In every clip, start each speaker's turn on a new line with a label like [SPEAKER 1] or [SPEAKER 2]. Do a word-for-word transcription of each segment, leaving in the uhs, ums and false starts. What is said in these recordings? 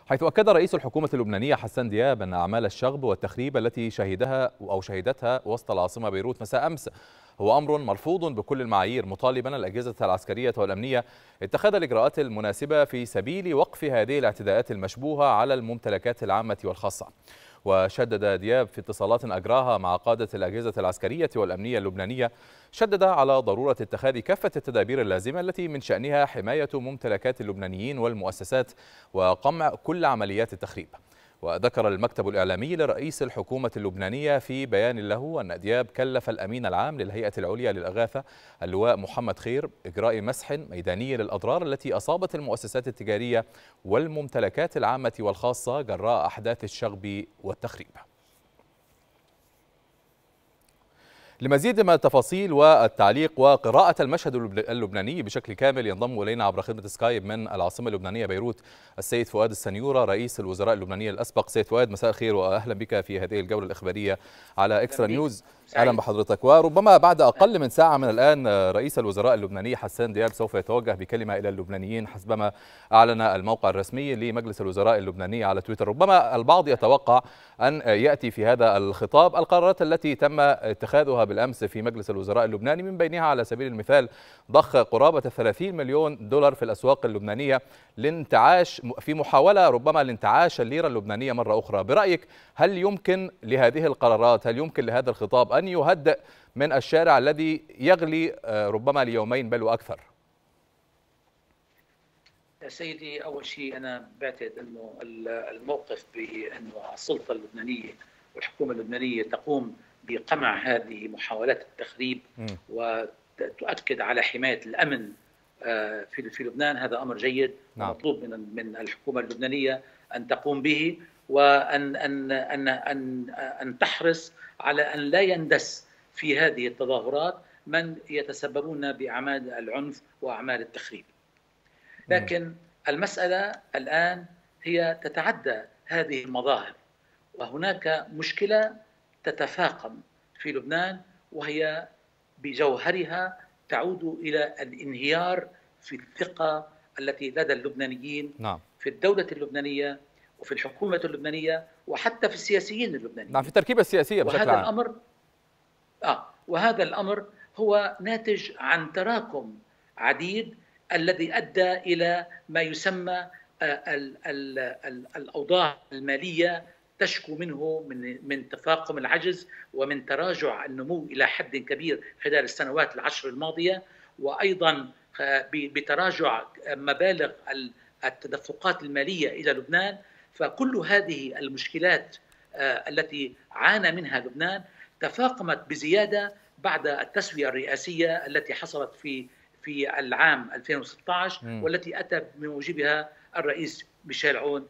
[SPEAKER 1] حيث أكد رئيس الحكومة اللبنانية حسان دياب أن أعمال الشغب والتخريب التي شهدها أو شهدتها وسط العاصمة بيروت مساء أمس هو أمر مرفوض بكل المعايير، مطالبا الأجهزة العسكرية والأمنية اتخاذ الإجراءات المناسبة في سبيل وقف هذه الاعتداءات المشبوهة على الممتلكات العامة والخاصة. وشدد دياب في اتصالات أجراها مع قادة الأجهزة العسكرية والأمنية اللبنانية، شدد على ضرورة اتخاذ كافة التدابير اللازمة التي من شأنها حماية ممتلكات اللبنانيين والمؤسسات وقمع كل عمليات التخريب. وذكر المكتب الإعلامي لرئيس الحكومة اللبنانية في بيان له أن دياب كلف الأمين العام للهيئة العليا للإغاثة اللواء محمد خير إجراء مسح ميداني للأضرار التي أصابت المؤسسات التجارية والممتلكات العامة والخاصة جراء أحداث الشغب والتخريب. لمزيد من التفاصيل والتعليق وقراءة المشهد اللبناني بشكل كامل ينضم إلينا عبر خدمة سكايب من العاصمة اللبنانية بيروت السيد فؤاد السنيورة رئيس الوزراء اللبنانية الأسبق. سيد فؤاد، مساء الخير وأهلا بك في هذه الجولة الإخبارية على إكسترا نيوز. أهلا بحضرتك. وربما بعد أقل من ساعة من الآن رئيس الوزراء اللبناني حسان دياب سوف يتوجه بكلمة إلى اللبنانيين حسبما أعلن الموقع الرسمي لمجلس الوزراء اللبناني على تويتر. ربما البعض يتوقع أن يأتي في هذا الخطاب القرارات التي تم اتخاذها بالأمس في مجلس الوزراء اللبناني، من بينها على سبيل المثال ضخ قرابة ثلاثين مليون دولار في الأسواق اللبنانية لانتعاش في محاولة ربما لانتعاش الليرة اللبنانية مرة أخرى. برأيك هل يمكن لهذه القرارات، هل يمكن لهذا الخطاب أن يهدئ من الشارع الذي يغلي ربما ليومين بل وأكثر؟
[SPEAKER 2] يا سيدي، أول شيء أنا بعتقد أنه الموقف بأنه السلطة اللبنانية والحكومة اللبنانية تقوم بقمع هذه محاولات التخريب م. وتؤكد على حماية الأمن في في لبنان، هذا أمر جيد. نعم. ومطلوب من من الحكومة اللبنانية أن تقوم به، وأن أن أن أن أن تحرص على أن لا يندس في هذه التظاهرات من يتسببون بأعمال العنف وأعمال التخريب. لكن المسألة الآن هي تتعدى هذه المظاهر، وهناك مشكلة تتفاقم في لبنان وهي بجوهرها تعود إلى الانهيار في الثقة التي لدى اللبنانيين نعم. في الدولة اللبنانية وفي الحكومة اللبنانية وحتى في السياسيين اللبنانيين.
[SPEAKER 1] نعم، في التركيبة السياسية بشكل عام.
[SPEAKER 2] وهذا الأمر آه وهذا الأمر هو ناتج عن تراكم عديد الذي أدى إلى ما يسمى ال ال ال الأوضاع المالية تشكو منه من من تفاقم العجز ومن تراجع النمو إلى حد كبير خلال السنوات العشر الماضية، وأيضا بتراجع مبالغ التدفقات المالية إلى لبنان. فكل هذه المشكلات التي عانى منها لبنان تفاقمت بزيادة بعد التسوية الرئاسية التي حصلت في في العام ألفين وستة عشر م. والتي أتى بموجبها الرئيس ميشيل عون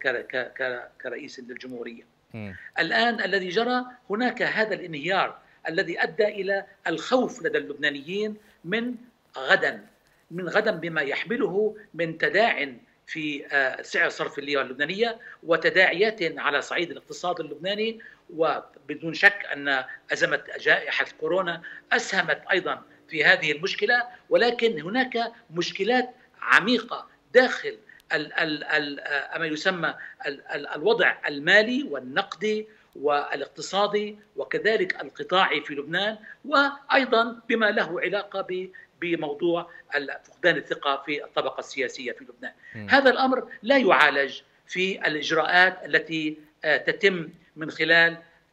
[SPEAKER 2] كرئيس للجمهورية. م. الآن الذي جرى هناك هذا الانهيار الذي أدى إلى الخوف لدى اللبنانيين من غدا من غدا بما يحمله من تداع في سعر صرف الليرة اللبنانية وتداعيات على صعيد الاقتصاد اللبناني. وبدون شك أن أزمة جائحة كورونا أسهمت أيضا في هذه المشكلة، ولكن هناك مشكلات عميقة داخل ال ال ال ما يسمى ال ال الوضع المالي والنقدي والاقتصادي وكذلك القطاعي في لبنان، وأيضا بما له علاقة بموضوع فقدان الثقة في الطبقة السياسية في لبنان. م. هذا الأمر لا يعالج في الإجراءات التي تتم من خلال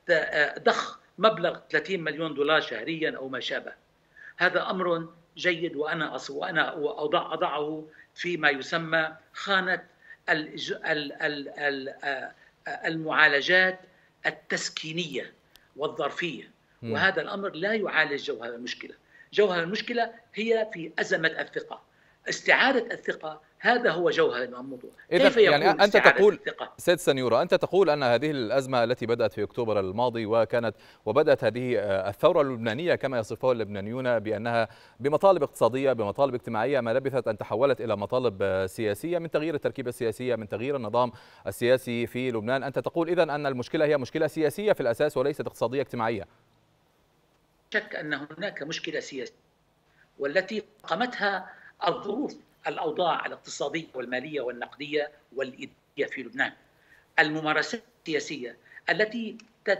[SPEAKER 2] ضخ مبلغ ثلاثين مليون دولار شهريا أو ما شابه. هذا أمر جيد، وأنا وأنا أضع أضعه فيما يسمى خانة المعالجات التسكينية والظرفية، وهذا الأمر لا يعالج جوهر المشكلة. جوهر المشكلة هي في أزمة الثقة، استعادة الثقة، هذا هو جوهر الموضوع.
[SPEAKER 1] كيف يعني أنت تقول سيد سنيورة، أنت تقول أن هذه الأزمة التي بدأت في أكتوبر الماضي وكانت وبدأت هذه الثورة اللبنانية كما يصفها اللبنانيون بأنها بمطالب اقتصادية بمطالب اجتماعية، ما لبثت أن تحولت إلى مطالب سياسية من تغيير التركيبة السياسية، من تغيير النظام السياسي في لبنان. أنت تقول إذن أن المشكلة هي مشكلة سياسية في الأساس وليست اقتصادية اجتماعية.
[SPEAKER 2] شك أن هناك مشكلة سياسية والتي قامتها الظروف الأوضاع الاقتصادية والمالية والنقدية والإدارية في لبنان. الممارسات السياسية التي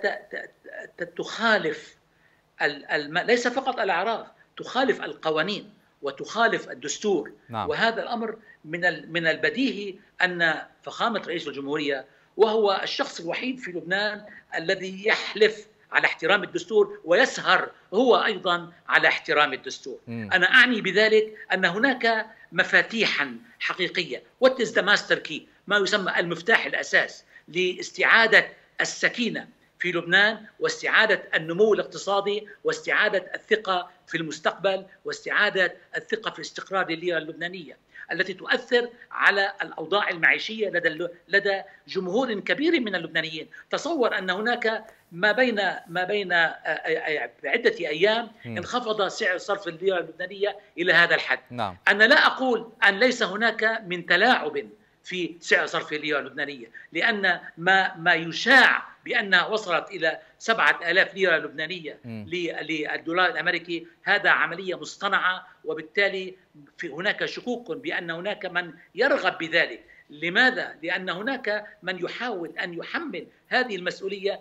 [SPEAKER 2] تخالف ليس فقط الأعراف، تخالف القوانين وتخالف الدستور.
[SPEAKER 1] نعم.
[SPEAKER 2] وهذا الأمر من من البديهي أن فخامة رئيس الجمهورية، وهو الشخص الوحيد في لبنان الذي يحلف على احترام الدستور ويسهر هو أيضا على احترام الدستور. م. أنا أعني بذلك أن هناك مفاتيحا حقيقية، what is the master key، ما يسمى المفتاح الأساس لاستعادة السكينة في لبنان واستعادة النمو الاقتصادي واستعادة الثقة في المستقبل واستعادة الثقة في استقرار الليرة اللبنانية التي تؤثر على الأوضاع المعيشية لدى لدى جمهور كبير من اللبنانيين. تصور أن هناك ما بين ما بين عدة أيام انخفض سعر صرف الليرة اللبنانية إلى هذا الحد.
[SPEAKER 1] نعم.
[SPEAKER 2] أنا لا أقول أن ليس هناك من تلاعب في سعر صرف الليرة اللبنانية، لأن ما ما يشاع بأنها وصلت إلى سبعة آلاف ليرة لبنانية للدولار الأمريكي هذا عملية مصطنعة، وبالتالي في هناك شكوك بأن هناك من يرغب بذلك. لماذا؟ لأن هناك من يحاول أن يحمل هذه المسؤولية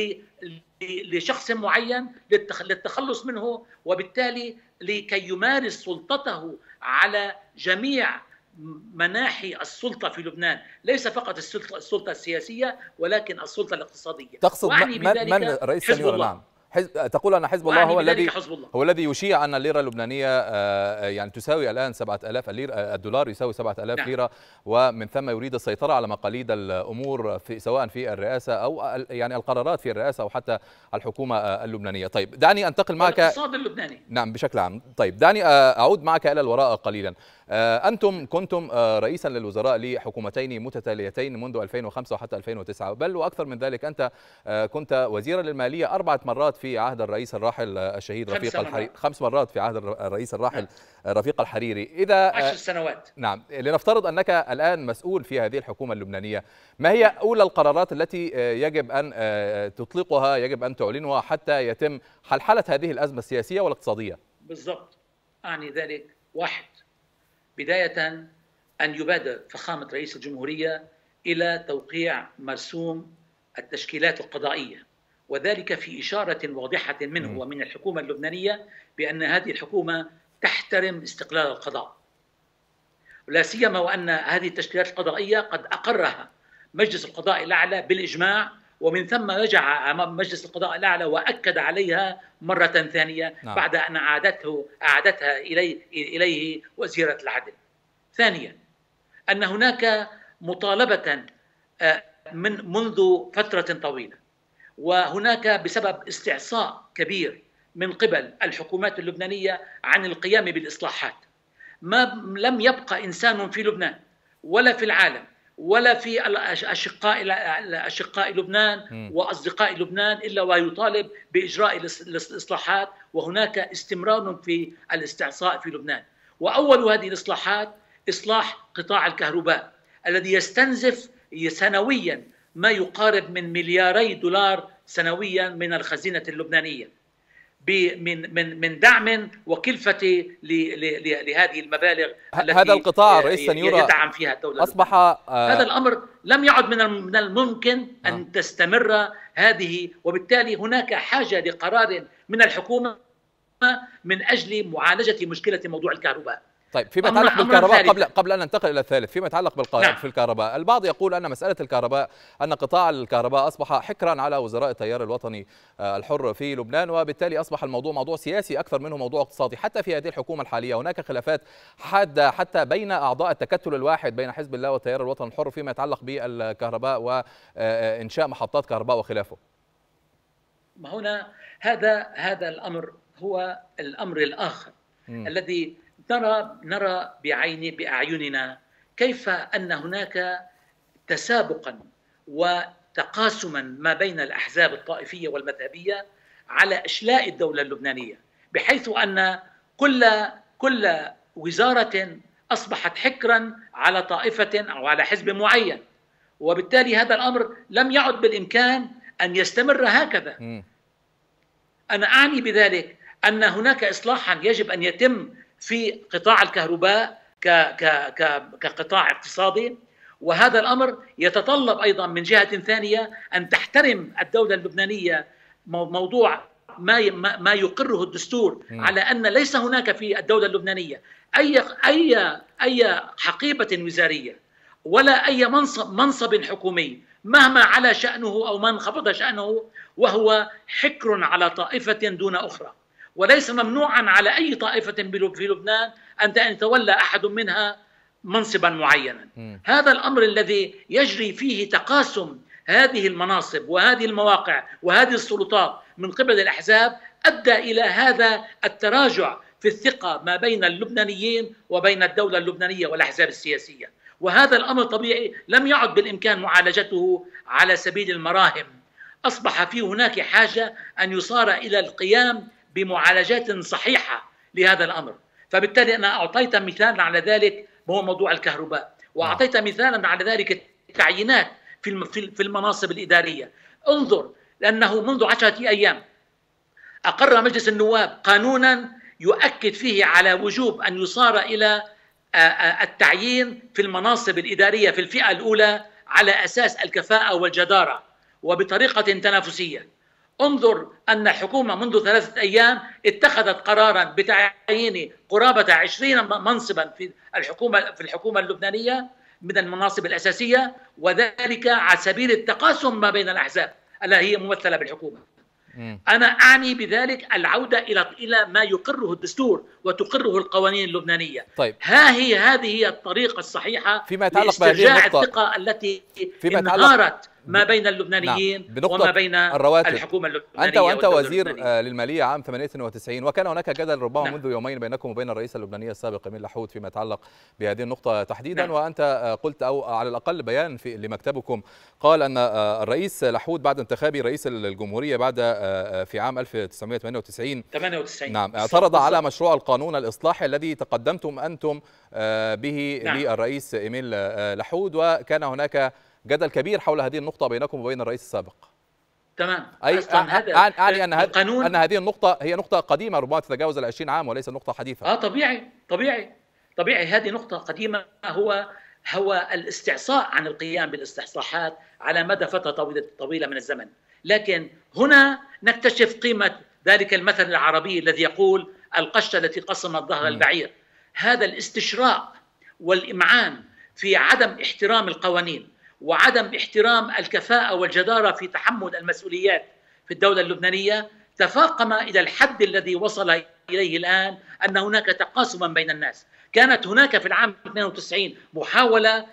[SPEAKER 2] لشخص معين للتخلص منه، وبالتالي لكي يمارس سلطته على جميع مناحي السلطة في لبنان، ليس فقط السلطة, السلطة السياسية ولكن السلطة الاقتصادية.
[SPEAKER 1] تقصد من, من رئيس السنيورة؟ نعم. حزب تقول أن حزب الله هو الذي هو الذي يشيع أن الليرة اللبنانية يعني تساوي الآن سبعة آلاف الليرة، الدولار يساوي سبعة آلاف نعم. ليرة، ومن ثم يريد السيطرة على مقاليد الأمور في سواء في الرئاسة أو يعني القرارات في الرئاسة أو حتى الحكومة اللبنانية. طيب دعني أنتقل معك
[SPEAKER 2] الاقتصاد اللبناني.
[SPEAKER 1] نعم بشكل عام. طيب دعني أعود معك إلى الوراء قليلا. أنتم كنتم رئيسا للوزراء لحكومتين متتاليتين منذ ألفين وخمسة وحتى ألفين وتسعة، بل وأكثر من ذلك أنت كنت وزيرا للمالية أربعة مرات في عهد الرئيس الراحل الشهيد رفيق الحريري، خمس مرات في عهد الرئيس الراحل نعم. رفيق الحريري. إذا
[SPEAKER 2] عشر سنوات.
[SPEAKER 1] نعم، لنفترض أنك الآن مسؤول في هذه الحكومة اللبنانية، ما هي أولى القرارات التي يجب أن تطلقها، يجب أن تعلنها حتى يتم حلحلة هذه الأزمة السياسية والاقتصادية؟
[SPEAKER 2] بالضبط، أعني ذلك: واحد، بداية أن يبادر فخامة رئيس الجمهورية إلى توقيع مرسوم التشكيلات القضائية، وذلك في إشارة واضحة منه ومن الحكومة اللبنانية بأن هذه الحكومة تحترم استقلال القضاء، لا سيما وأن هذه التشكيلات القضائية قد أقرها مجلس القضاء الأعلى بالإجماع، ومن ثم رجع أمام مجلس القضاء الأعلى وأكد عليها مرة ثانية نعم. بعد أن أعادته أعادتها إليه, إليه وزيرة العدل. ثانيا، أن هناك مطالبة من منذ فترة طويلة، وهناك بسبب استعصاء كبير من قبل الحكومات اللبنانية عن القيام بالإصلاحات. ما لم يبقى إنسان في لبنان ولا في العالم ولا في الأشقاء الأشقاء لبنان وأصدقاء لبنان إلا ويطالب بإجراء الإصلاحات، وهناك استمرار في الاستعصاء في لبنان. وأول هذه الإصلاحات إصلاح قطاع الكهرباء الذي يستنزف سنويا ما يقارب من ملياري دولار سنويا من الخزينة اللبنانية من من من دعم وكلفة لهذه المبالغ التي
[SPEAKER 1] هذا القطاع رئيس السنيورة
[SPEAKER 2] يدعم فيها الدولة
[SPEAKER 1] أصبح
[SPEAKER 2] آه هذا الأمر لم يعد من من الممكن أن آه تستمر هذه، وبالتالي هناك حاجة لقرار من الحكومة من أجل معالجة مشكلة موضوع الكهرباء.
[SPEAKER 1] طيب فيما يتعلق بالكهرباء، قبل قبل ان ننتقل الى الثالث، فيما يتعلق بالق... نعم. في الكهرباء، البعض يقول ان مساله الكهرباء ان قطاع الكهرباء اصبح حكرا على وزراء التيار الوطني الحر في لبنان، وبالتالي اصبح الموضوع موضوع سياسي اكثر منه موضوع اقتصادي. حتى في هذه الحكومه الحاليه هناك خلافات حاده حتى بين اعضاء التكتل الواحد بين حزب الله والتيار الوطني الحر فيما يتعلق بالكهرباء وانشاء محطات كهرباء وخلافه.
[SPEAKER 2] ما هنا هذا هذا الامر هو الامر الاخر م. الذي نرى نرى بعين بأعيننا كيف أن هناك تسابقا وتقاسما ما بين الأحزاب الطائفية والمذهبية على إشلاء الدولة اللبنانية، بحيث أن كل كل وزارة أصبحت حكرا على طائفة أو على حزب معين، وبالتالي هذا الأمر لم يعد بالإمكان أن يستمر هكذا. م. أنا أعني بذلك أن هناك إصلاحا يجب أن يتم في قطاع الكهرباء كقطاع اقتصادي، وهذا الأمر يتطلب أيضا من جهة ثانية أن تحترم الدولة اللبنانية موضوع ما ما يقره الدستور على أن ليس هناك في الدولة اللبنانية أي أي أي حقيبة وزارية ولا أي منصب منصب حكومي مهما على شأنه أو ما انخفض شأنه، وهو حكر على طائفة دون أخرى، وليس ممنوعا على أي طائفة في لبنان أن يتولى أحد منها منصبا معينا. م. هذا الأمر الذي يجري فيه تقاسم هذه المناصب وهذه المواقع وهذه السلطات من قبل الأحزاب أدى إلى هذا التراجع في الثقة ما بين اللبنانيين وبين الدولة اللبنانية والأحزاب السياسية، وهذا الأمر طبيعي لم يعد بالإمكان معالجته على سبيل المراهم. أصبح في هناك حاجة أن يصار إلى القيام بمعالجات صحيحة لهذا الأمر. فبالتالي أنا أعطيت مثالا على ذلك وهو موضوع الكهرباء، وأعطيت مثالا على ذلك التعيينات في المناصب الإدارية. انظر، لأنه منذ عشرة أيام أقر مجلس النواب قانونا يؤكد فيه على وجوب أن يصار إلى التعيين في المناصب الإدارية في الفئة الأولى على أساس الكفاءة والجدارة وبطريقة تنافسية. انظر أن الحكومة منذ ثلاثة أيام اتخذت قرارا بتعيين قرابة عشرين منصبا في الحكومة في الحكومة اللبنانية من المناصب الأساسية، وذلك على سبيل التقاسم ما بين الأحزاب التي هي ممثلة بالحكومة. م. أنا أعني بذلك العودة إلى إلى ما يقره الدستور وتقره القوانين اللبنانية.
[SPEAKER 1] طيب.
[SPEAKER 2] ها هي هذه هي الطريقة الصحيحة
[SPEAKER 1] فيما يتعلق
[SPEAKER 2] لاسترجاع الثقة التي انهارت ما بين اللبنانيين
[SPEAKER 1] نعم.
[SPEAKER 2] وما بين
[SPEAKER 1] الرواتب.
[SPEAKER 2] الحكومة اللبنانية.
[SPEAKER 1] أنت وأنت وزير للمالية عام ثمانية وتسعين، وكان هناك جدل ربما
[SPEAKER 2] نعم.
[SPEAKER 1] منذ يومين بينكم وبين الرئيس اللبناني السابق إميل لحود فيما يتعلق بهذه النقطة تحديدا. نعم. وأنت قلت أو على الأقل بيان في لمكتبكم قال أن الرئيس لحود بعد انتخاب رئيس الجمهورية بعد في عام ألف وتسعمائة وثمانية وتسعين
[SPEAKER 2] ثمانية وتسعين
[SPEAKER 1] نعم اعترض على مشروع القانون الإصلاحي الذي تقدمتم أنتم به نعم. للرئيس إميل لحود، وكان هناك جدل كبير حول هذه النقطة بينكم وبين الرئيس السابق.
[SPEAKER 2] تمام.
[SPEAKER 1] أي أعني أن هذه أن هذه النقطة هي نقطة قديمة ربما تتجاوز العشرين عام وليس نقطة حديثة.
[SPEAKER 2] آه طبيعي طبيعي طبيعي هذه نقطة قديمة. هو هو الاستعصاء عن القيام بالاستصلاحات على مدى فترة طويلة طويلة من الزمن، لكن هنا نكتشف قيمة ذلك المثل العربي الذي يقول القشة التي قسمت ظهر البعير. هذا الاستشراء والإمعان في عدم احترام القوانين وعدم احترام الكفاءة والجدارة في تحمل المسؤوليات في الدولة اللبنانية تفاقم إلى الحد الذي وصل إليه الآن، أن هناك تقاسما بين الناس. كانت هناك في العام اثنين وتسعين محاولة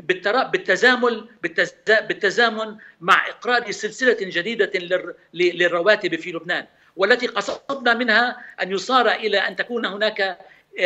[SPEAKER 2] بالتزامن بالتزامن مع إقرار سلسلة جديدة للرواتب في لبنان، والتي قصدنا منها أن يصار إلى أن تكون هناك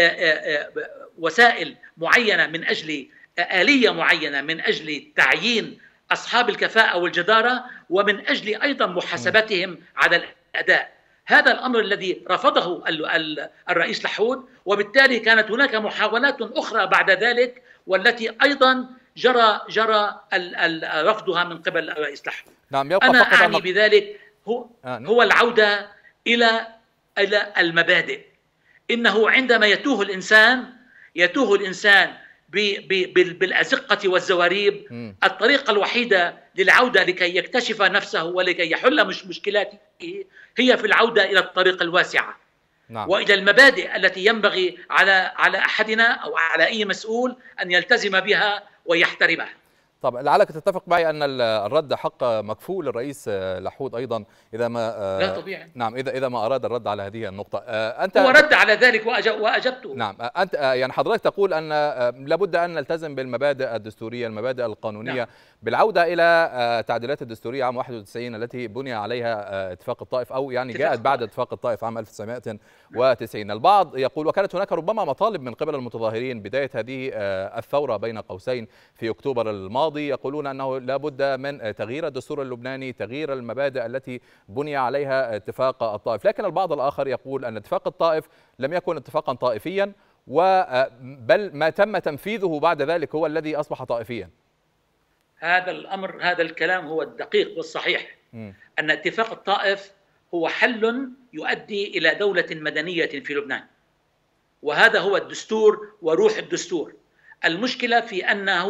[SPEAKER 2] وسائل معينة من أجل آلية معينة من أجل تعيين أصحاب الكفاءة والجدارة، ومن أجل أيضا محاسبتهم على الأداء. هذا الأمر الذي رفضه الرئيس لحود، وبالتالي كانت هناك محاولات أخرى بعد ذلك والتي أيضا جرى جرى رفضها من قبل الرئيس لحود.
[SPEAKER 1] نعم.
[SPEAKER 2] أنا أعني بذلك هو, هو العودة إلى إلى المبادئ. إنه عندما يتوه الإنسان يتوه الإنسان بالأزقة والزواريب، م. الطريقة الوحيدة للعودة لكي يكتشف نفسه ولكي يحل مش مشكلاته هي في العودة إلى الطريق الواسعة. نعم. وإلى المبادئ التي ينبغي على على أحدنا أو على أي مسؤول أن يلتزم بها ويحترمها.
[SPEAKER 1] طب لعلك تتفق معي أن الرد حق مكفول للرئيس لحود أيضا إذا ما
[SPEAKER 2] لا طبيعي.
[SPEAKER 1] نعم إذا إذا ما أراد الرد على هذه النقطة.
[SPEAKER 2] أنت هو رد على ذلك وأجبته.
[SPEAKER 1] نعم. أنت يعني حضرتك تقول أن لابد أن نلتزم بالمبادئ الدستورية المبادئ القانونية. نعم. بالعودة إلى تعديلات الدستورية عام واحد وتسعين التي بني عليها اتفاق الطائف، أو يعني جاءت بعد اتفاق الطائف عام ألف وتسعمائة وتسعين. البعض يقول وكانت هناك ربما مطالب من قبل المتظاهرين بداية هذه الثورة بين قوسين في أكتوبر الماضي، يقولون أنه لا بد من تغيير الدستور اللبناني، تغيير المبادئ التي بني عليها اتفاق الطائف. لكن البعض الآخر يقول أن اتفاق الطائف لم يكن اتفاقا طائفيا، بل ما تم تنفيذه بعد ذلك هو الذي أصبح طائفيا.
[SPEAKER 2] هذا الأمر هذا الكلام هو الدقيق والصحيح. م. أن اتفاق الطائف هو حل يؤدي إلى دولة مدنية في لبنان، وهذا هو الدستور وروح الدستور. المشكلة في أنه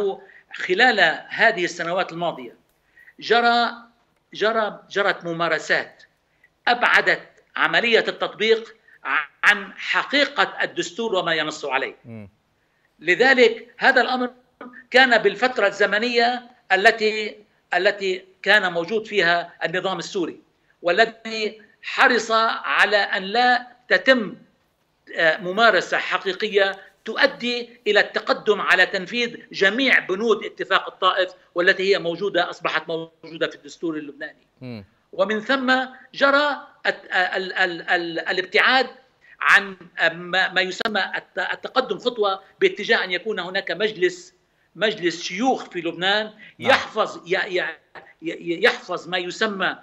[SPEAKER 2] خلال هذه السنوات الماضية جرى جرى جرت ممارسات أبعدت عملية التطبيق عن حقيقة الدستور وما ينص عليه. م. لذلك هذا الأمر كان بالفترة الزمنية التي التي كان موجود فيها النظام السوري، والذي حرص على أن لا تتم ممارسة حقيقية تؤدي إلى التقدم على تنفيذ جميع بنود اتفاق الطائف والتي هي موجودة أصبحت موجودة في الدستور اللبناني. م. ومن ثم جرى ال ال ال الابتعاد عن ما يسمى التقدم خطوة باتجاه أن يكون هناك مجلس مجلس شيوخ في لبنان يحفظ يحفظ ما يسمى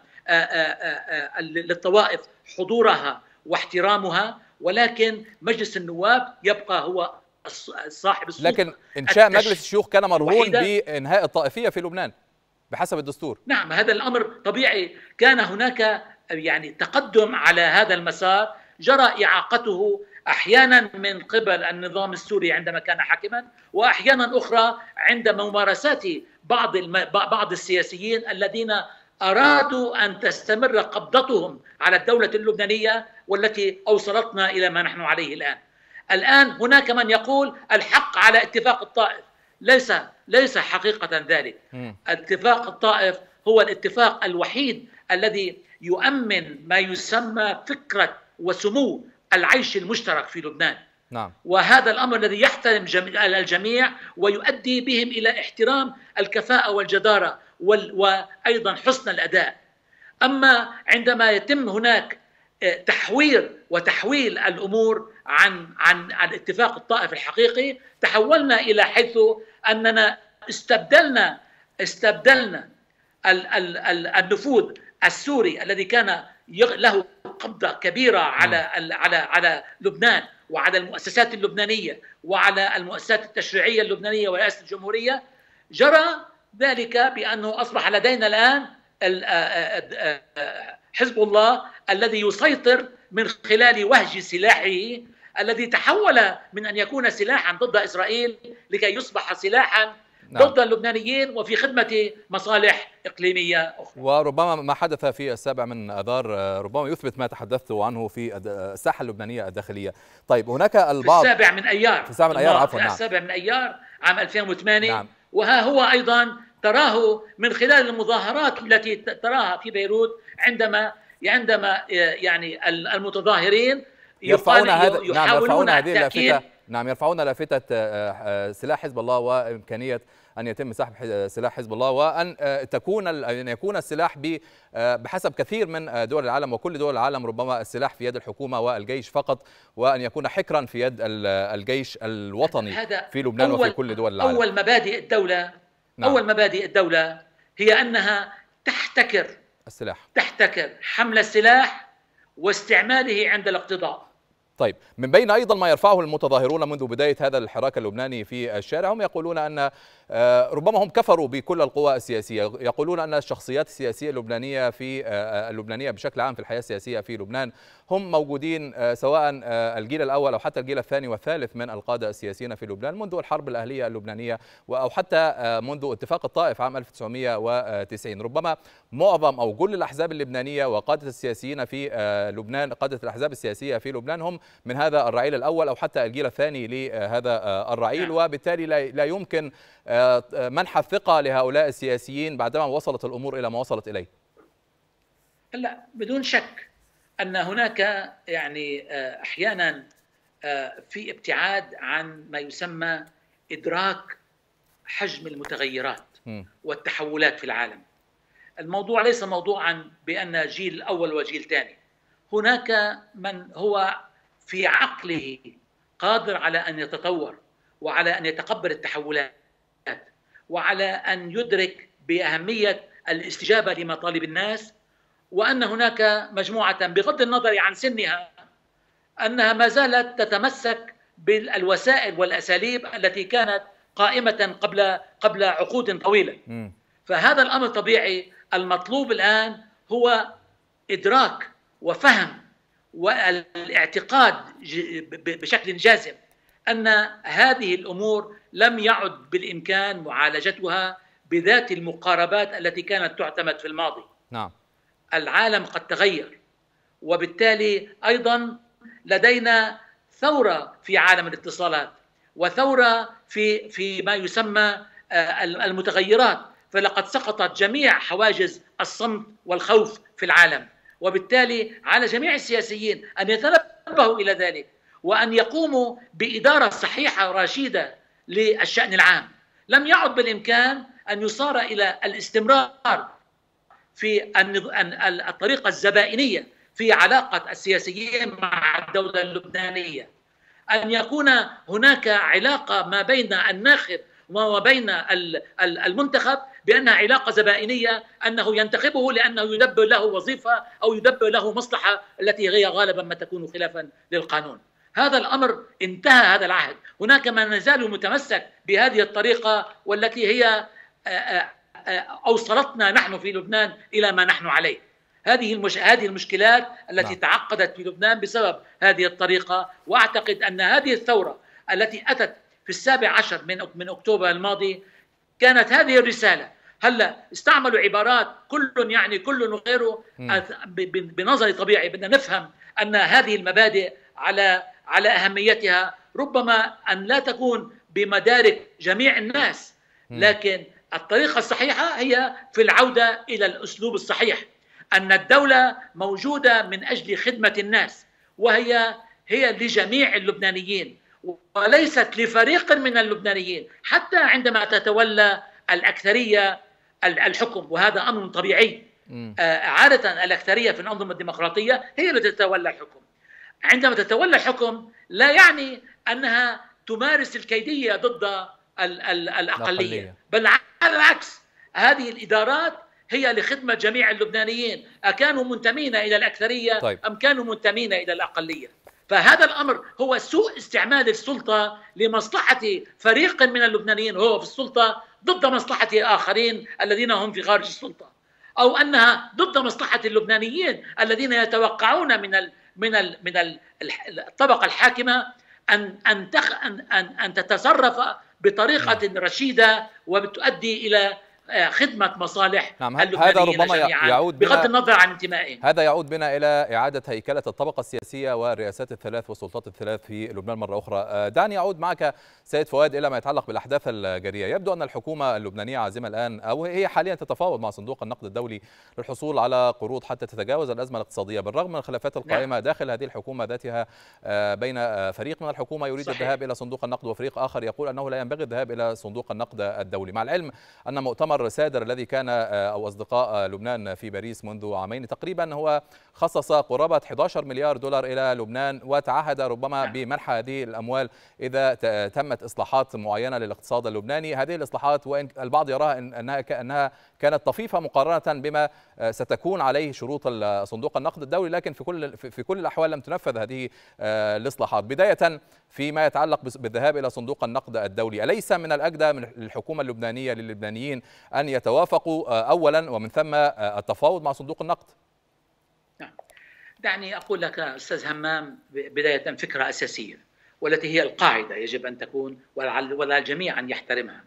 [SPEAKER 2] للطوائف حضورها واحترامها، ولكن مجلس النواب يبقى هو صاحب السلطة.
[SPEAKER 1] لكن إنشاء مجلس الشيوخ كان مرهون بإنهاء الطائفية في لبنان بحسب الدستور.
[SPEAKER 2] نعم، هذا الأمر طبيعي. كان هناك يعني تقدم على هذا المسار جرى إعاقته أحيانا من قبل النظام السوري عندما كان حاكما، وأحيانا أخرى عند ممارسات بعض الم... بعض السياسيين الذين أرادوا أن تستمر قبضتهم على الدولة اللبنانية والتي أوصلتنا إلى ما نحن عليه الآن. الآن هناك من يقول الحق على اتفاق الطائف. ليس ليس حقيقة ذلك. م. اتفاق الطائف هو الاتفاق الوحيد الذي يؤمن ما يسمى فكرة وسمو العيش المشترك في لبنان.
[SPEAKER 1] نعم.
[SPEAKER 2] وهذا الأمر الذي يحترم الجميع ويؤدي بهم إلى احترام الكفاءة والجدارة وأيضا حسن الأداء. أما عندما يتم هناك تحوير وتحويل الأمور عن عن عن اتفاق الطائف الحقيقي، تحولنا إلى حيث أننا استبدلنا استبدلنا ال ال ال النفوذ السوري الذي كان له قبضة كبيرة على على على لبنان وعلى المؤسسات اللبنانية وعلى المؤسسات التشريعية اللبنانية ورئاسة الجمهورية. جرى ذلك بأنه أصبح لدينا الآن حزب الله الذي يسيطر من خلال وهج سلاحه الذي تحول من أن يكون سلاحا ضد إسرائيل لكي يصبح سلاحا نعم. ضد اللبنانيين وفي خدمة مصالح إقليمية أخرى.
[SPEAKER 1] وربما ما حدث في السابع من أذار ربما يثبت ما تحدثت عنه في الساحة اللبنانية الداخلية. طيب هناك البعض
[SPEAKER 2] في السابع من أيار
[SPEAKER 1] في السابع من أيار عفوا
[SPEAKER 2] نعم. السابع من أيار عام ألفين وثمانية نعم. وها هو أيضا تراه من خلال المظاهرات التي تراها في بيروت عندما عندما يعني المتظاهرين
[SPEAKER 1] يرفعون هذا نعم يرفعون هذه اللافتة نعم يرفعون لافتة سلاح حزب الله وإمكانية أن يتم سحب سلاح حزب الله وأن تكون أن يكون السلاح بحسب كثير من دول العالم وكل دول العالم ربما السلاح في يد الحكومة والجيش فقط، وأن يكون حكرا في يد الجيش الوطني في لبنان وفي كل دول العالم.
[SPEAKER 2] أول مبادئ الدولة نعم. أول مبادئ الدولة هي أنها تحتكر
[SPEAKER 1] السلاح
[SPEAKER 2] تحتكر حمل السلاح واستعماله عند الاقتضاء.
[SPEAKER 1] طيب، من بين أيضا ما يرفعه المتظاهرون منذ بداية هذا الحراك اللبناني في الشارع، هم يقولون أن ربما هم كفروا بكل القوى السياسية، يقولون أن الشخصيات السياسية اللبنانية في اللبنانية بشكل عام في الحياة السياسية في لبنان هم موجودين سواء الجيل الأول أو حتى الجيل الثاني والثالث من القادة السياسيين في لبنان منذ الحرب الأهلية اللبنانية أو حتى منذ اتفاق الطائف عام ألف وتسعمئة وتسعين. ربما معظم أو كل الأحزاب اللبنانية وقادة السياسيين في لبنان، قادة الأحزاب السياسية في لبنان هم من هذا الرعيل الأول أو حتى الجيل الثاني لهذا الرعيل، وبالتالي لا يمكن منح الثقة لهؤلاء السياسيين بعدما وصلت الأمور إلى ما وصلت إليه.
[SPEAKER 2] لا، بدون شك أن هناك يعني أحيانا في ابتعاد عن ما يسمى إدراك حجم المتغيرات م. والتحولات في العالم. الموضوع ليس موضوعا بأن جيل أول وجيل ثاني، هناك من هو في عقله قادر على أن يتطور وعلى أن يتقبل التحولات وعلى أن يدرك بأهمية الاستجابة لمطالب الناس، وأن هناك مجموعة بغض النظر عن سنها أنها ما زالت تتمسك بالوسائل والأساليب التي كانت قائمة قبل قبل عقود طويلة. م. فهذا الأمر طبيعي. المطلوب الآن هو إدراك وفهم والاعتقاد بشكل جازم أن هذه الأمور لم يعد بالإمكان معالجتها بذات المقاربات التي كانت تعتمد في الماضي.
[SPEAKER 1] نعم.
[SPEAKER 2] العالم قد تغير، وبالتالي أيضا لدينا ثورة في عالم الاتصالات وثورة في في ما يسمى المتغيرات، فلقد سقطت جميع حواجز الصمت والخوف في العالم، وبالتالي على جميع السياسيين أن يتنبهوا إلى ذلك وأن يقوموا بإدارة صحيحة رشيدة للشأن العام. لم يعد بالإمكان أن يصار إلى الاستمرار في الطريقة الزبائنية في علاقة السياسيين مع الدولة اللبنانية، أن يكون هناك علاقة ما بين الناخب وما بين المنتخب بأنها علاقة زبائنية، أنه ينتخبه لأنه يدبر له وظيفة أو يدبر له مصلحة التي هي غالبا ما تكون خلافا للقانون. هذا الأمر انتهى، هذا العهد. هناك من يزال متمسك بهذه الطريقة والتي هي أوصلتنا نحن في لبنان إلى ما نحن عليه. هذه المش... هذه المشكلات التي نعم. تعقدت في لبنان بسبب هذه الطريقة، وأعتقد أن هذه الثورة التي أتت في السابع عشر من من أكتوبر الماضي كانت هذه الرسالة. هلا استعملوا عبارات كل يعني كل وغيره، بنظري طبيعي بدنا نفهم أن هذه المبادئ على على أهميتها، ربما أن لا تكون بمدارك جميع الناس، لكن الطريقة الصحيحة هي في العودة إلى الأسلوب الصحيح، أن الدولة موجودة من أجل خدمة الناس، وهي هي لجميع اللبنانيين وليست لفريق من اللبنانيين، حتى عندما تتولى الأكثرية الحكم، وهذا أمر طبيعي. عادة الأكثرية في الأنظمة الديمقراطية هي التي تتولى الحكم. عندما تتولى الحكم لا يعني أنها تمارس الكيدية ضد الأقلية، بل على العكس، هذه الإدارات هي لخدمة جميع اللبنانيين، أكانوا منتمين إلى الأكثرية طيب. أم كانوا منتمين إلى الأقلية. فهذا الأمر هو سوء استعمال السلطة لمصلحة فريق من اللبنانيين وهو في السلطة ضد مصلحة آخرين الذين هم في خارج السلطة، أو أنها ضد مصلحة اللبنانيين الذين يتوقعون من ال من ال من ال الطبقة الحاكمة أن أن أن أن تتصرف بطريقة رشيدة وبتؤدي إلى خدمة مصالح
[SPEAKER 1] نعم. هذا ربما يعود
[SPEAKER 2] بغض النظر عن انتمائهم.
[SPEAKER 1] هذا يعود بنا إلى إعادة هيكلة الطبقة السياسية والرئاسات الثلاث والسلطات الثلاث في لبنان مرة أخرى. دعني أعود معك سيد فؤاد إلى ما يتعلق بالأحداث الجارية. يبدو أن الحكومة اللبنانية عازمة الآن، أو هي حاليا تتفاوض مع صندوق النقد الدولي للحصول على قروض حتى تتجاوز الأزمة الاقتصادية، بالرغم من الخلافات القائمة داخل هذه الحكومة ذاتها بين فريق من الحكومة يريد صحيح. الذهاب إلى صندوق النقد، وفريق آخر يقول أنه لا ينبغي الذهاب إلى صندوق النقد الدولي، مع العلم أن مؤتمر سادر الذي كان أو أصدقاء لبنان في باريس منذ عامين تقريبا هو خصص قرابة أحد عشر مليار دولار إلى لبنان، وتعهد ربما بمنح هذه الأموال إذا تمت إصلاحات معينة للاقتصاد اللبناني. هذه الإصلاحات وإن البعض يراها أنها أنها كانت طفيفة مقارنة بما ستكون عليه شروط صندوق النقد الدولي، لكن في كل في كل الأحوال لم تنفذ هذه الإصلاحات. بداية فيما يتعلق بالذهاب إلى صندوق النقد الدولي، أليس من الأجدى من الحكومة اللبنانية للبنانيين أن يتوافقوا أولا ومن ثم التفاوض مع صندوق النقد؟
[SPEAKER 2] نعم. دعني أقول لك أستاذ همام بداية فكرة أساسية والتي هي القاعدة يجب أن تكون ولا الجميع أن يحترمها.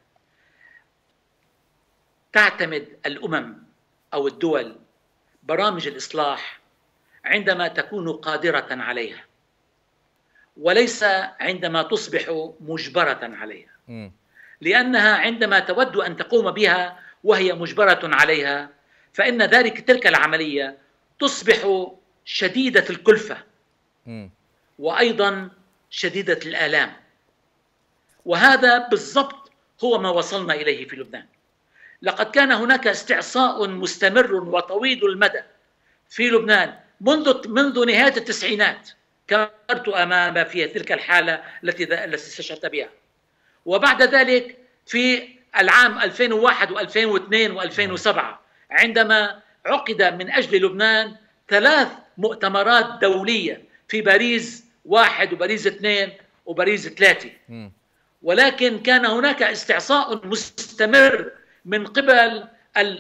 [SPEAKER 2] تعتمد الأمم أو الدول برامج الإصلاح عندما تكون قادرة عليها، وليس عندما تصبح مجبرة عليها. م. لأنها عندما تود أن تقوم بها وهي مجبرة عليها، فإن ذلك تلك العملية تصبح شديدة الكلفة م. وأيضا شديدة الآلام، وهذا بالضبط هو ما وصلنا إليه في لبنان. لقد كان هناك استعصاء مستمر وطويل المدى في لبنان منذ منذ نهاية التسعينات، كنت أمام في تلك الحالة التي التي استشهدت بها، وبعد ذلك في العام ألفين وواحد وألفين واثنين وألفين وسبعة عندما عقد من أجل لبنان ثلاث مؤتمرات دولية في باريس واحد وباريس اثنين وباريس ثلاثة، ولكن كان هناك استعصاء مستمر من قبل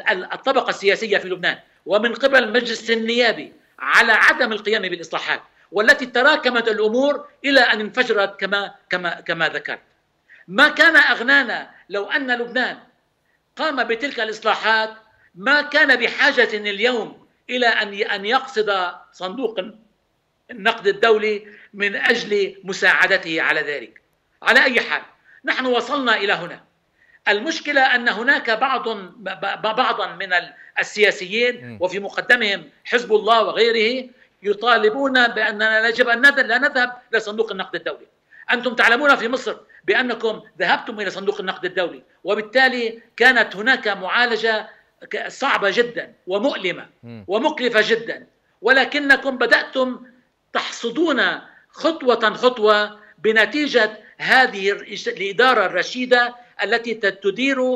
[SPEAKER 2] الطبقة السياسية في لبنان ومن قبل المجلس النيابي على عدم القيام بالإصلاحات، والتي تراكمت الأمور إلى أن انفجرت كما كما كما ذكرت. ما كان أغنانا لو أن لبنان قام بتلك الإصلاحات، ما كان بحاجة اليوم إلى أن أن يقصد صندوق النقد الدولي من أجل مساعدته على ذلك. على أي حال نحن وصلنا إلى هنا. المشكلة أن هناك بعض بعضا من السياسيين وفي مقدمهم حزب الله وغيره يطالبون بأننا يجب أن لا نذهب إلى صندوق النقد الدولي. أنتم تعلمون في مصر بأنكم ذهبتم إلى صندوق النقد الدولي، وبالتالي كانت هناك معالجة صعبة جدا ومؤلمة ومكلفة جدا، ولكنكم بدأتم تحصدون خطوة خطوة بنتيجة هذه الإدارة الرشيدة التي تدير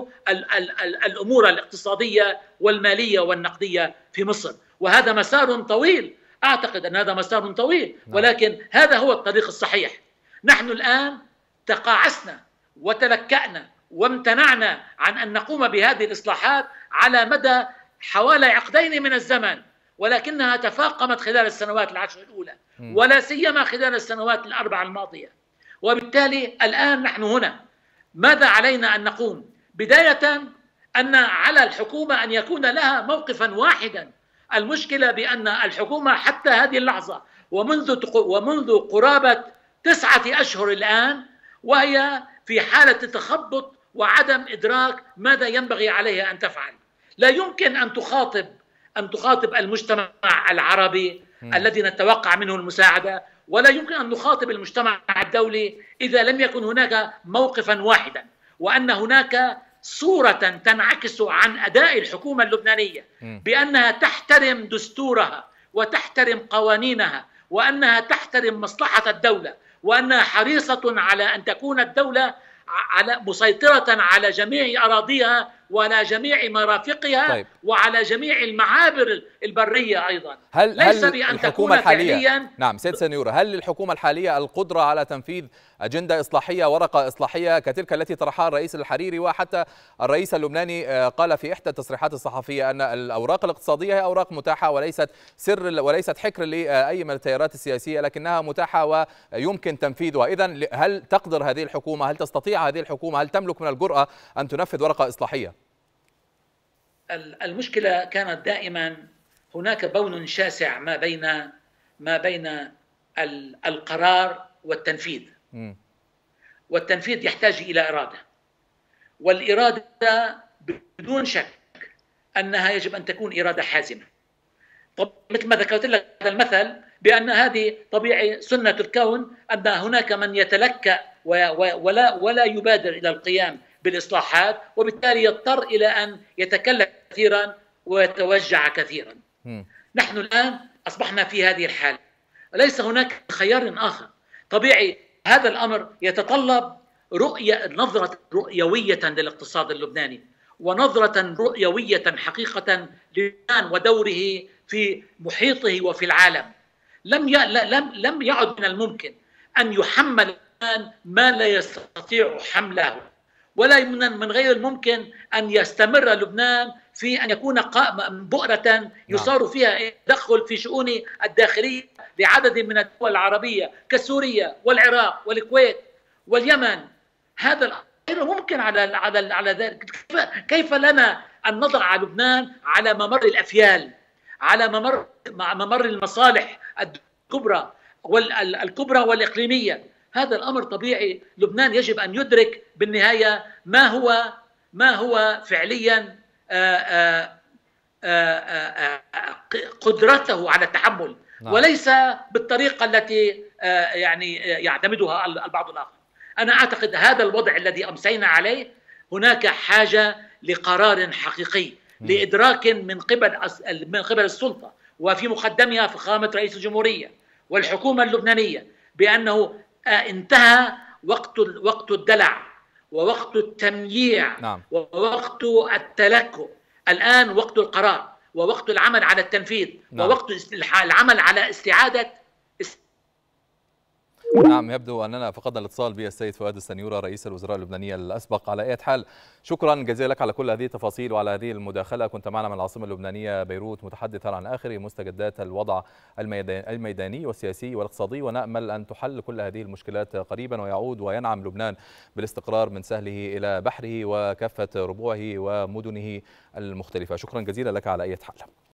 [SPEAKER 2] الأمور الاقتصادية والمالية والنقدية في مصر. وهذا مسار طويل، أعتقد أن هذا مسار طويل، ولكن هذا هو الطريق الصحيح. نحن الآن تقاعسنا وتلكأنا وامتنعنا عن أن نقوم بهذه الإصلاحات على مدى حوالي عقدين من الزمن، ولكنها تفاقمت خلال السنوات العشر الأولى ولا سيما خلال السنوات الأربع الماضية. وبالتالي الآن نحن هنا. ماذا علينا أن نقوم؟ بداية أن على الحكومة أن يكون لها موقفا واحدا. المشكلة بأن الحكومة حتى هذه اللحظة ومنذ ومنذ قرابة تسعة أشهر الآن وهي في حالة تخبط وعدم إدراك ماذا ينبغي عليها أن تفعل. لا يمكن أن تخاطب أن تخاطب المجتمع العربي م. الذي نتوقع منه المساعدة، ولا يمكن أن نخاطب المجتمع الدولي إذا لم يكن هناك موقفا واحدا، وأن هناك صورة تنعكس عن أداء الحكومة اللبنانية بأنها تحترم دستورها وتحترم قوانينها وأنها تحترم مصلحة الدولة وأنها حريصة على أن تكون الدولة على مسيطرة على جميع أراضيها وعلى جميع مرافقها طيب. وعلى جميع المعابر البرية أيضا.
[SPEAKER 1] هل ليس هل بأن تكون الحالية فعليا نعم سيد سنيورة، هل للحكومة الحالية القدرة على تنفيذ أجندة إصلاحية، ورقة إصلاحية كتلك التي طرحها الرئيس الحريري؟ وحتى الرئيس اللبناني قال في إحدى التصريحات الصحفية أن الأوراق الاقتصادية هي أوراق متاحة وليست سر وليست حكر لأي من التيارات السياسية، لكنها متاحة ويمكن تنفيذها. إذن هل تقدر هذه الحكومة، هل تستطيع هذه الحكومة، هل تملك من الجرأة أن تنفذ ورقة إصلاحية؟
[SPEAKER 2] المشكلة كانت دائما هناك بون شاسع ما بين ما بين القرار والتنفيذ. م. والتنفيذ يحتاج إلى إرادة، والإرادة بدون شك أنها يجب أن تكون إرادة حازمة. طب مثل ما ذكرت لك هذا المثل بأن هذه طبيعي سنة الكون، أن هناك من يتلكأ ولا ولا يبادر إلى القيام بالإصلاحات، وبالتالي يضطر إلى أن يتكلم كثيرا ويتوجع كثيرا. م. نحن الآن أصبحنا في هذه الحالة، ليس هناك خيار آخر. طبيعي هذا الأمر يتطلب رؤية نظرة رؤيوية للاقتصاد اللبناني، ونظرة رؤيوية حقيقة للبنان ودوره في محيطه وفي العالم. لم لم لم يعد من الممكن أن يحمل الآن ما لا يستطيع حمله، ولا من غير الممكن أن يستمر لبنان في أن يكون بؤرة يصار فيها تدخل في شؤون الداخلية لعدد من الدول العربية كسوريا والعراق والكويت واليمن. هذا غير ممكن على على على ذلك. كيف لنا أن نضع لبنان على ممر الأفيال، على ممر مع ممر المصالح الكبرى والكبرى والإقليمية؟ هذا الأمر طبيعي. لبنان يجب أن يدرك بالنهاية ما هو ما هو فعليا آآ آآ قدرته على التحمل، نعم. وليس بالطريقة التي يعني يعتمدها البعض الآخر. أنا أعتقد هذا الوضع الذي أمسينا عليه هناك حاجة لقرار حقيقي، م. لإدراك من قبل من قبل السلطة وفي مقدمها فخامة رئيس الجمهورية والحكومة اللبنانية بأنه انتهى وقت وقت الدلع ووقت التمييع، نعم. ووقت التلكؤ. الآن وقت القرار ووقت العمل على التنفيذ، نعم. ووقت العمل على استعادة
[SPEAKER 1] نعم، يبدو أننا فقدنا الاتصال بالسيد فؤاد السنيورة رئيس الوزراء اللبناني الأسبق. على أي حال، شكرا جزيلا لك على كل هذه التفاصيل وعلى هذه المداخلة. كنت معنا من العاصمة اللبنانية بيروت متحدثا عن آخر مستجدات الوضع الميداني والسياسي والاقتصادي، ونأمل أن تحل كل هذه المشكلات قريبا ويعود وينعم لبنان بالاستقرار من سهله إلى بحره وكافة ربوعه ومدنه المختلفة. شكرا جزيلا لك على أي حال.